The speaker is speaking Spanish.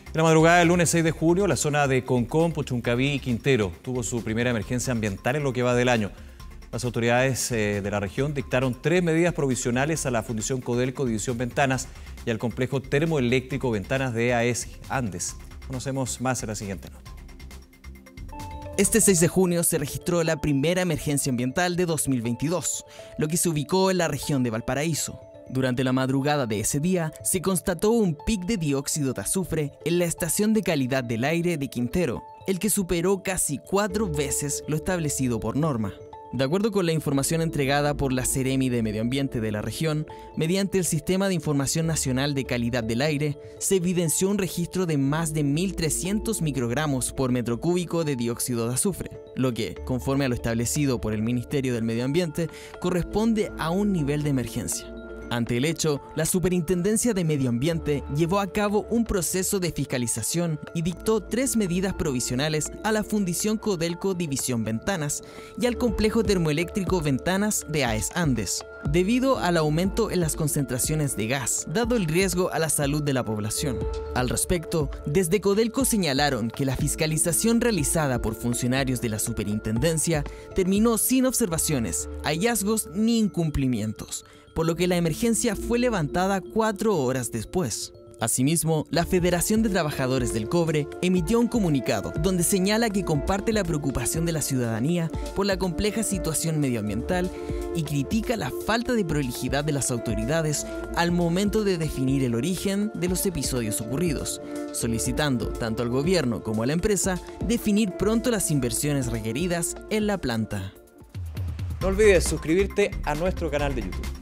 En la madrugada del lunes 6 de junio, la zona de Concón, Puchuncaví y Quintero tuvo su primera emergencia ambiental en lo que va del año. Las autoridades de la región dictaron 3 medidas provisionales a la Fundición Codelco División Ventanas y al complejo termoeléctrico Ventanas de AES Andes. Conocemos más en la siguiente nota. Este 6 de junio se registró la primera emergencia ambiental de 2022, lo que se ubicó en la región de Valparaíso. Durante la madrugada de ese día, se constató un pic de dióxido de azufre en la estación de calidad del aire de Quintero, el que superó casi 4 veces lo establecido por norma. De acuerdo con la información entregada por la Seremi de Medio Ambiente de la región, mediante el Sistema de Información Nacional de Calidad del Aire, se evidenció un registro de más de 1.300 microgramos por metro cúbico de dióxido de azufre, lo que, conforme a lo establecido por el Ministerio del Medio Ambiente, corresponde a un nivel de emergencia. Ante el hecho, la Superintendencia de Medio Ambiente llevó a cabo un proceso de fiscalización y dictó 3 medidas provisionales a la Fundición Codelco División Ventanas y al complejo termoeléctrico Ventanas de AES Andes, debido al aumento en las concentraciones de gas, dado el riesgo a la salud de la población. Al respecto, desde Codelco señalaron que la fiscalización realizada por funcionarios de la Superintendencia terminó sin observaciones, hallazgos ni incumplimientos, por lo que la emergencia fue levantada 4 horas después. Asimismo, la Federación de Trabajadores del Cobre emitió un comunicado donde señala que comparte la preocupación de la ciudadanía por la compleja situación medioambiental y critica la falta de prolijidad de las autoridades al momento de definir el origen de los episodios ocurridos, solicitando tanto al gobierno como a la empresa definir pronto las inversiones requeridas en la planta. No olvides suscribirte a nuestro canal de YouTube.